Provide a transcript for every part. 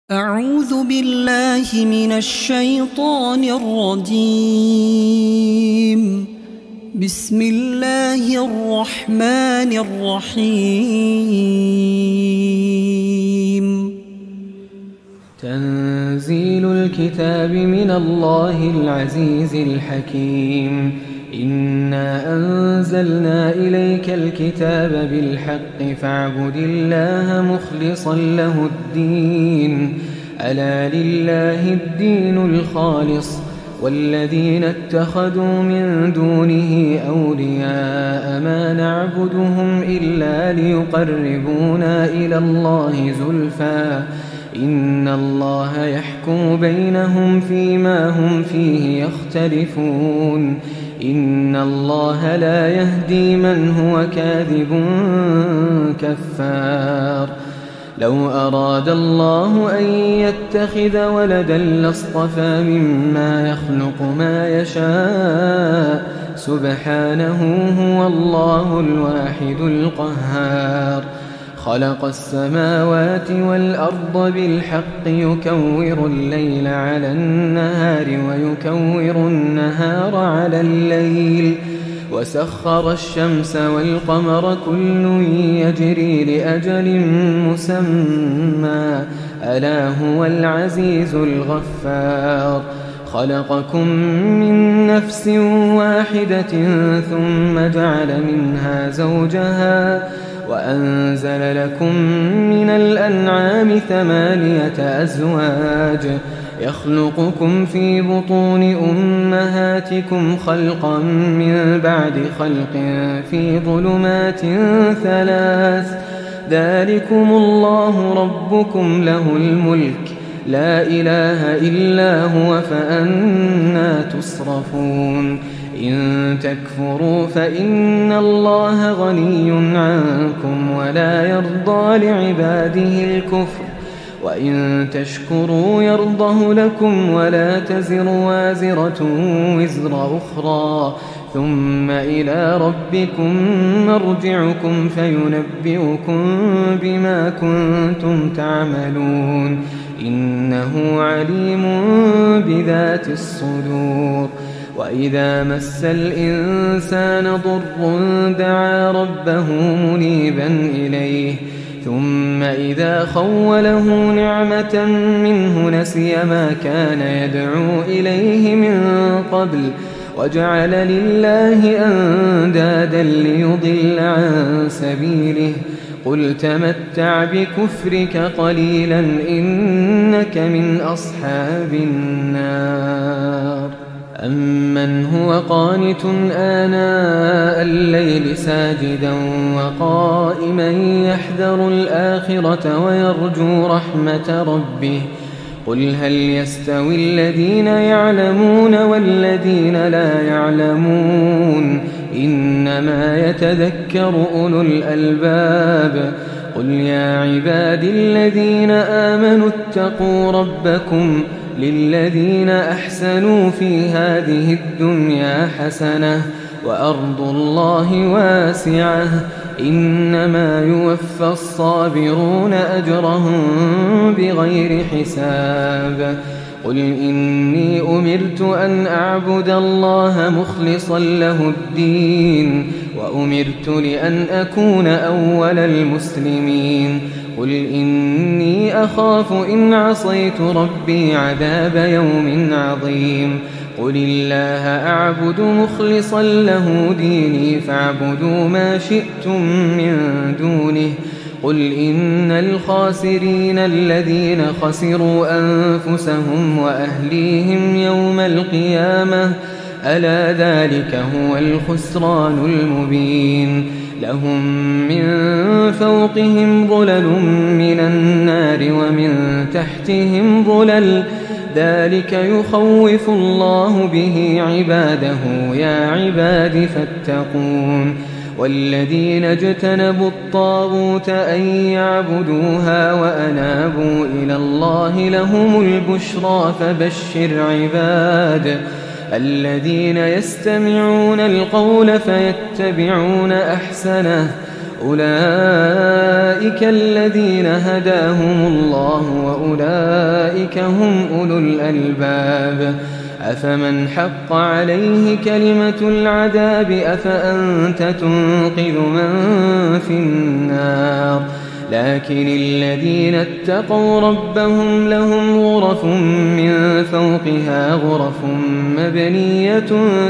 أعوذ بالله من الشيطان الرجيم. بسم الله الرحمن الرحيم. تنزيل الكتاب من الله العزيز الحكيم. إنا أنزلنا إليك الكتاب بالحق فاعبد الله مخلصا له الدين. ألا لله الدين الخالص والذين اتخذوا من دونه أولياء ما نعبدهم إلا ليقربونا إلى الله زلفى إن الله يحكم بينهم فيما هم فيه يختلفون. إن الله لا يهدي من هو كاذب كفار. لو أراد الله أن يتخذ ولدا لاصطفى مما يخلق ما يشاء سبحانه هو الله الواحد القهار. خلق السماوات والأرض بالحق يكور الليل على النهار ويكور النهار على الليل وسخر الشمس والقمر كل يجري لأجل مسمى ألا هو العزيز الغفار. خلقكم من نفس واحدة ثم جعل منها زوجها وأنزل لكم من الأنعام 8 أزواج يخلقكم في بطون أمهاتكم خلقا من بعد خلق في ظلمات 3 ذلكم الله ربكم له الملك لا إله إلا هو فأنى تصرفون. إن تكفروا فإن الله غني عنكم ولا يرضى لعباده الكفر وإن تشكروا يرضه لكم ولا تزر وازرة وزر أخرى ثم إلى ربكم مرجعكم فينبئكم بما كنتم تعملون إنه عليم بذات الصدور. وإذا مس الإنسان ضر دعا ربه منيبا إليه ثم إذا خوله نعمة منه نسي ما كان يدعو إليه من قبل وجعل لله أندادا ليضل عن سبيله قل تمتع بكفرك قليلا إنك من أصحاب النار. أمن هو قانت آناء الليل ساجدا وقائما يحذر الآخرة ويرجو رحمة ربه قل هل يستوي الذين يعلمون والذين لا يعلمون إنما يتذكر أولو الألباب. قل يا عبادي الذين آمنوا اتقوا ربكم للذين أحسنوا في هذه الدنيا حسنة وأرض الله واسعة إنما يوفى الصابرون أجرهم بغير حساب. قل إني أمرت أن أعبد الله مخلصا له الدين وأمرت لأن أكون أول المسلمين. قل إني أخاف إن عصيت ربي عذاب يوم عظيم. قل الله أعبد مخلصا له ديني فاعبدوا ما شئتم من دونه. قل إن الخاسرين الذين خسروا أنفسهم وأهليهم يوم القيامة ألا ذلك هو الخسران المبين. لهم من فوقهم ظلل من النار ومن تحتهم ظلل ذلك يخوف الله به عباده يا عباد فاتقون. والذين اجتنبوا الطاغوت أن يعبدوها وأنابوا إلى الله لهم البشرى فبشر عباد الذين يستمعون القول فيتبعون أحسنه أولئك الذين هداهم الله وأولئك هم أولو الألباب أفمن حق عليه كلمة العذاب أفأنت تنقذ من في النار لكن الذين اتقوا ربهم لهم غرف من فوقها غرف مبنية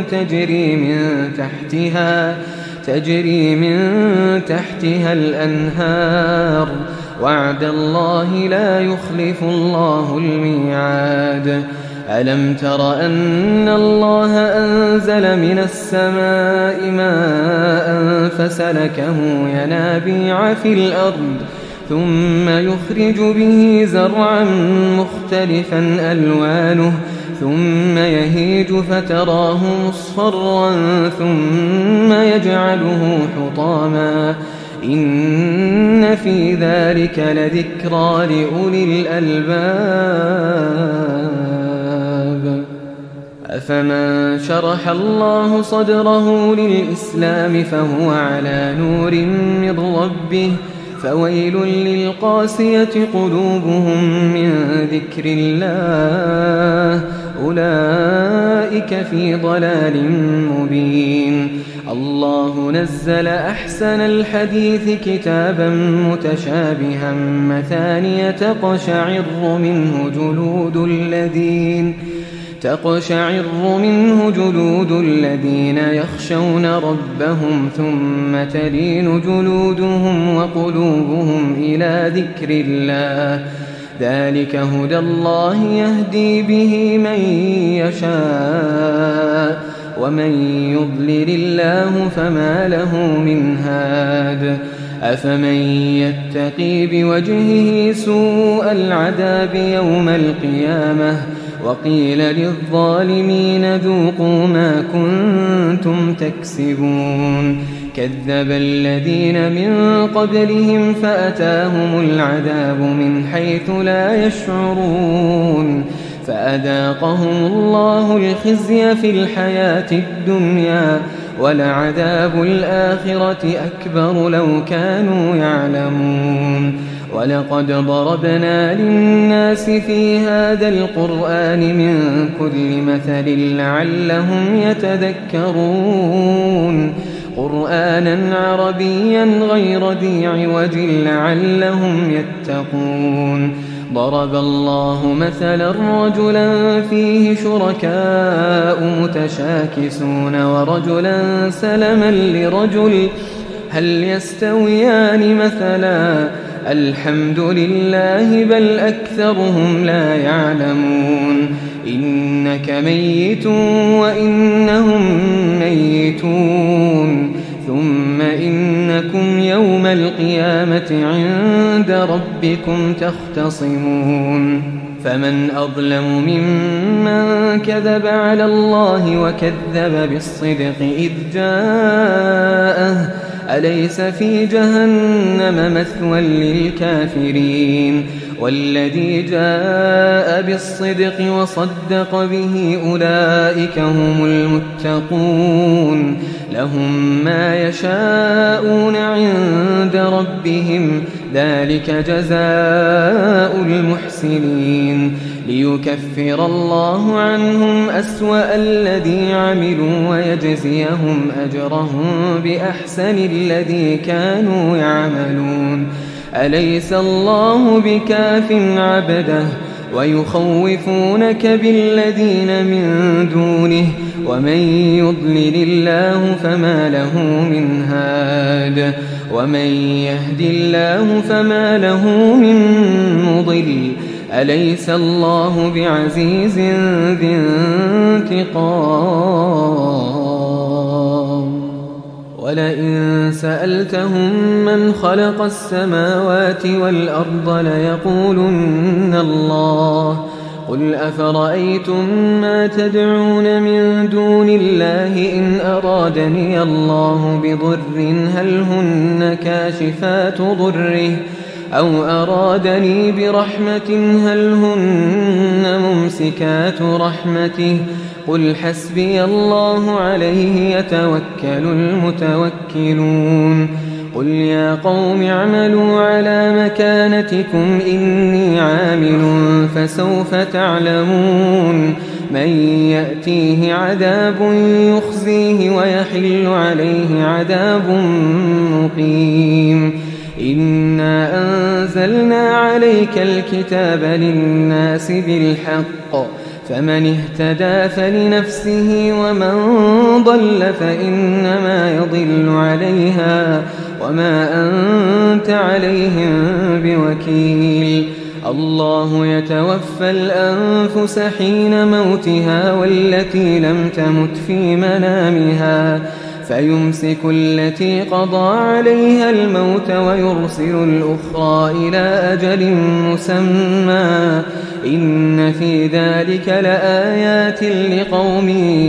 تجري من تحتها الأنهار وعد الله لا يخلف الله الميعاد ألم تر أن الله أنزل من السماء ماء فسلكه ينابيع في الأرض ثم يخرج به زرعا مختلفا ألوانه ثم يهيج فتراه مصفرا ثم يجعله حطاما إن في ذلك لذكرى لأولي الألباب أفمن شرح الله صدره للإسلام فهو على نور من ربه فويل للقاسية قلوبهم من ذكر الله أولئك في ضلال مبين الله نزل أحسن الحديث كتابا متشابها مثانية تقشعر منه جلود الذين يخشون ربهم ثم تلين جلودهم وقلوبهم إلى ذكر الله ذلك هدى الله يهدي به من يشاء ومن يضلل الله فما له من هاد أفمن يتقي بوجهه سوء العذاب يوم القيامة وقيل للظالمين ذوقوا ما كنتم تكسبون كذب الذين من قبلهم فأتاهم العذاب من حيث لا يشعرون فأذاقهم الله الخزي في الحياة الدنيا ولعذاب الآخرة أكبر لو كانوا يعلمون ولقد ضربنا للناس في هذا القرآن من كل مثل لعلهم يتذكرون قرآنا عربيا غير ذي عوج لعلهم يتقون ضرب الله مثلا رجلا فيه شركاء متشاكسون ورجلا سلما لرجل هل يستويان مثلا الحمد لله بل أكثرهم لا يعلمون إنك ميت وإنهم ميتون ثم إنكم يوم القيامة عند ربكم تختصمون فمن أظلم ممن كذب على الله وكذب بالصدق إذ جاءه أليس في جهنم مثوى للكافرين والذي جاء بالصدق وصدق به أولئك هم المتقون لهم ما يشاءون عند ربهم ذلك جزاء المحسنين ليكفر الله عنهم أسوأ الذي عملوا ويجزيهم أجرهم بأحسن الذي كانوا يعملون أليس الله بكاف عبده ويخوفونك بالذين من دونه ومن يضلل الله فما له من هاد ومن يهد الله فما له من مضل أليس الله بعزيز ذي انتقام ولئن سألتهم من خلق السماوات والأرض ليقولن الله قل أفرأيتم ما تدعون من دون الله إن أرادني الله بضر هل هن كاشفات ضره أو أرادني برحمة هل هن ممسكات رحمته قل حسبي الله عليه يتوكل المتوكلون قل يا قوم اعملوا على مكانتكم إني عامل فسوف تعلمون من يأتيه عذاب يخزيه ويحل عليه عذاب مقيم إنا أنزلنا عليك الكتاب للناس بالحق فمن اهتدى فلنفسه ومن ضل فإنما يضل عليها وما أنت عليهم بوكيل الله يتوفى الأنفس حين موتها والتي لم تمت في منامها فيمسك التي قضى عليها الموت ويرسل الأخرى إلى أجل مسمى إن في ذلك لآيات لقوم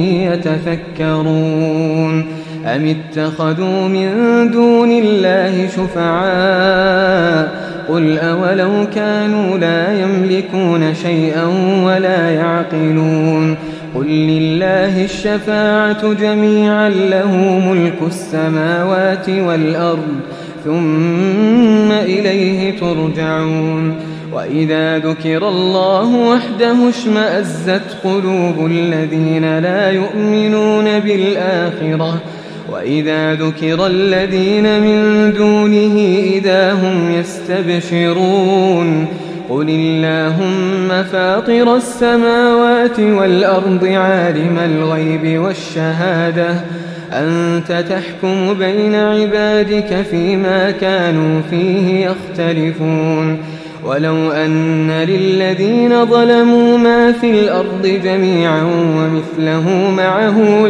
يتفكرون أم اتخذوا من دون الله شفعاء قل أولو كانوا لا يملكون شيئا ولا يعقلون قل لله الشفاعة جميعا له ملك السماوات والأرض ثم إليه ترجعون وإذا ذكر الله وحده اشمأزت قلوب الذين لا يؤمنون بالآخرة وإذا ذكر الذين من دونه إذا هم يستبشرون قل اللهم فاطر السماوات والأرض عالم الغيب والشهادة أنت تحكم بين عبادك فيما كانوا فيه يختلفون ولو أن للذين ظلموا ما في الأرض جميعا ومثله معه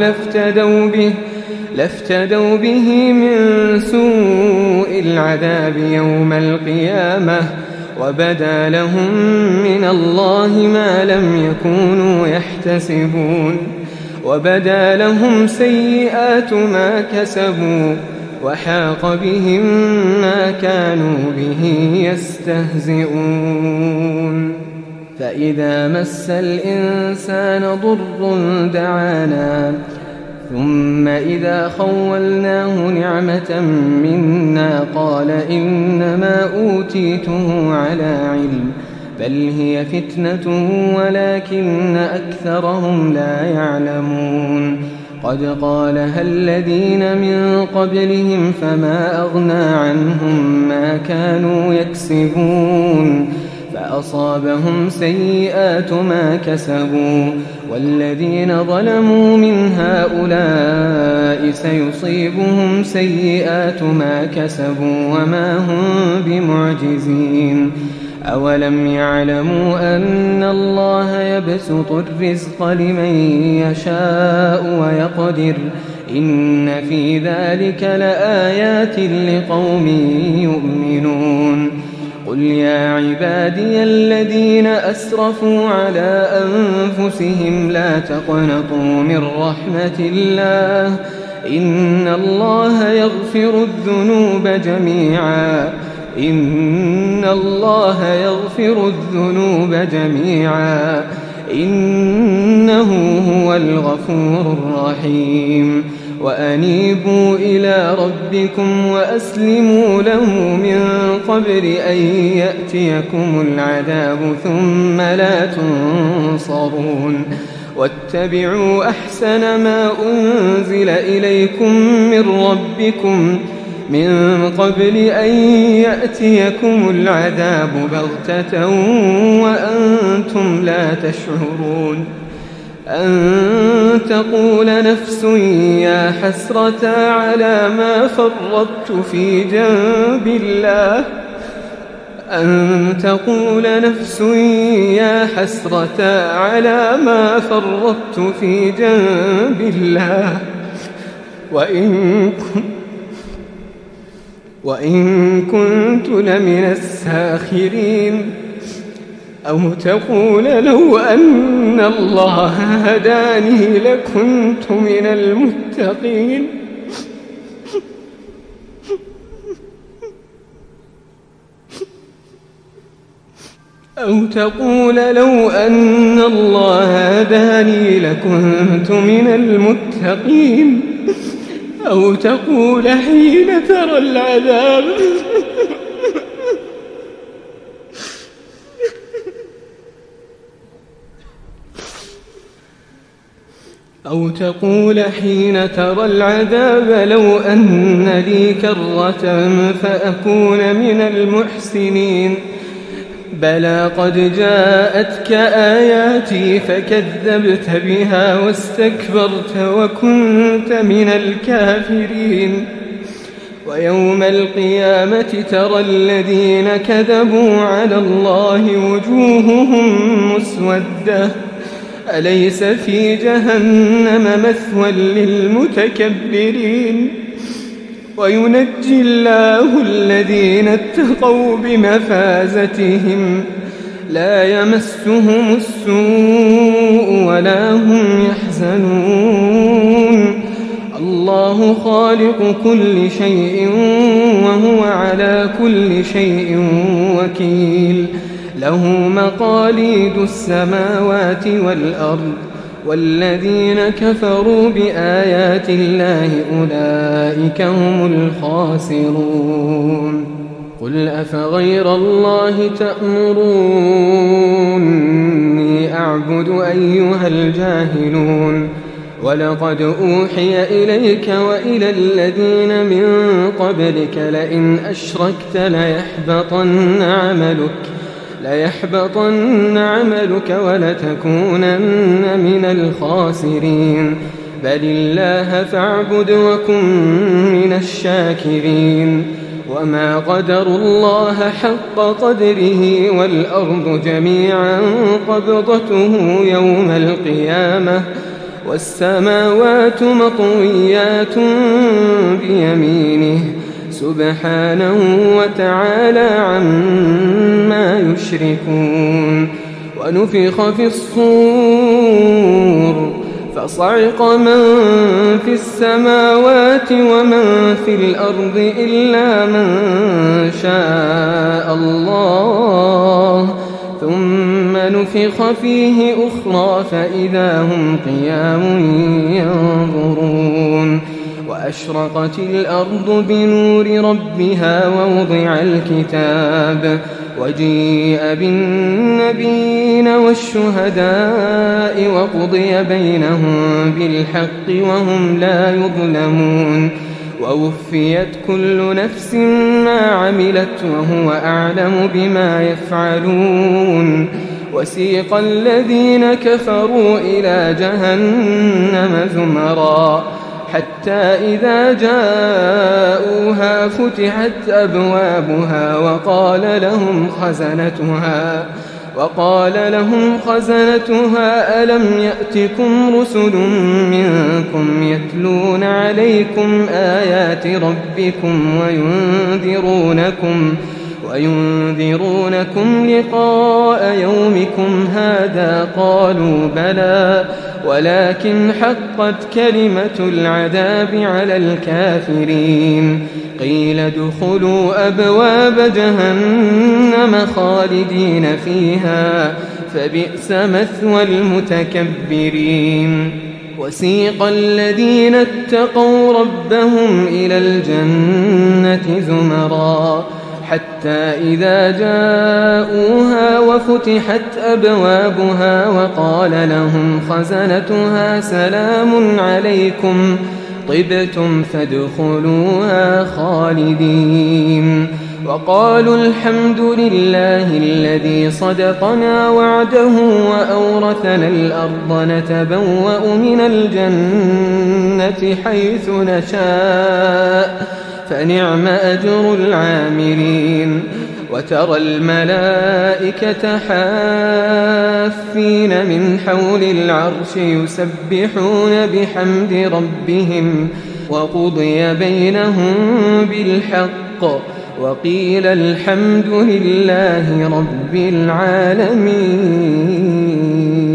لافتدوا به من سوء العذاب يوم القيامة وبدا لهم من الله ما لم يكونوا يحتسبون وبدا لهم سيئات ما كسبوا وحاق بهم ما كانوا به يستهزئون فإذا مس الإنسان ضر دعانا ثم إذا خولناه نعمة منا قال إنما أوتيته على علم بل هي فتنة ولكن أكثرهم لا يعلمون قد قالها الذين من قبلهم فما أغنى عنهم ما كانوا يكسبون فأصابهم سيئات ما كسبوا والذين ظلموا من هؤلاء سيصيبهم سيئات ما كسبوا وما هم بمعجزين أولم يعلموا أن الله يبسط الرزق لمن يشاء ويقدر إن في ذلك لآيات لقوم يؤمنون قل يا عبادي الذين أسرفوا على أنفسهم لا تقنطوا من رحمة الله إن الله يغفر الذنوب جميعا إنه هو الغفور الرحيم وأنيبوا إلى ربكم وأسلموا له من قبل أن يأتيكم العذاب ثم لا تنصرون واتبعوا أحسن ما أنزل إليكم من ربكم من قبل أن يأتيكم العذاب بغتة وأنتم لا تشعرون أن تقول نفس يا حسرة على ما فرطت في جنب الله أن تقول نفس يا حسرة على ما فرطت في جنب الله وإن كنت لمن الساخرين أو تقول لو أن الله هداني لكنت من المتقين أو تقول لو أن الله هداني لكنت من المتقين أو تقول حين ترى العذاب أو تقول حين ترى العذاب لو أن لي كرة فأكون من المحسنين بلى قد جاءتك آياتي فكذبت بها واستكبرت وكنت من الكافرين ويوم القيامة ترى الذين كذبوا على الله وجوههم مسودة أليس في جهنم مثوى للمتكبرين وينجي الله الذين اتقوا بمفازتهم لا يمسهم السوء ولا هم يحزنون الله خالق كل شيء وهو على كل شيء وكيل له مقاليد السماوات والأرض والذين كفروا بآيات الله أولئك هم الخاسرون قل أفغير الله تأمروني أعبد أيها الجاهلون ولقد أوحي إليك وإلى الذين من قبلك لئن أشركت ليحبطن عملك ولتكونن من الخاسرين بل الله فاعبد وكن من الشاكرين وما قدروا الله حق قدره والأرض جميعا قبضته يوم القيامة والسماوات مطويات بيمينه سبحانه وتعالى عما يشركون ونفخ في الصور فصعق من في السماوات ومن في الأرض إلا من شاء الله ثم نفخ فيه أخرى فإذا هم قيام ينظرون وأشرقت الأرض بنور ربها ووضع الكتاب وجيء بالنبيين والشهداء وقضي بينهم بالحق وهم لا يظلمون ووفيت كل نفس ما عملت وهو أعلم بما يفعلون وسيق الذين كفروا إلى جهنم زمرا حتى إذا جاءوها فتحت أبوابها وقال لهم خزنتها ألم يأتكم رسل منكم يتلون عليكم آيات ربكم وينذرونكم لقاء يومكم هذا قالوا بلى ولكن حقت كلمة العذاب على الكافرين قيل ادخلوا أبواب جهنم خالدين فيها فبئس مثوى المتكبرين وسيق الذين اتقوا ربهم إلى الجنة زمرا حتى إذا جاءوها وفتحت أبوابها وقال لهم خزنتها سلام عليكم طبتم فادخلوها خالدين وقالوا الحمد لله الذي صدقنا وعده وأورثنا الأرض نتبوأ من الجنة حيث نشاء فنعم أجر العاملين وترى الملائكة حافين من حول العرش يسبحون بحمد ربهم وقضي بينهم بالحق وقيل الحمد لله رب العالمين.